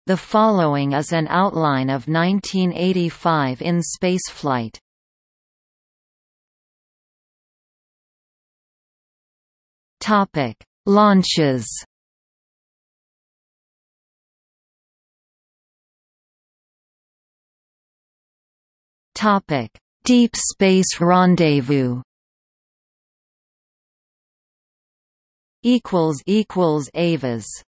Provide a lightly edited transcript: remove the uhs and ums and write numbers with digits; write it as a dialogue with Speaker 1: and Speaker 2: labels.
Speaker 1: The following is an outline of 1985 in spaceflight. Topic: Launches. Topic: Deep Space Rendezvous. Avas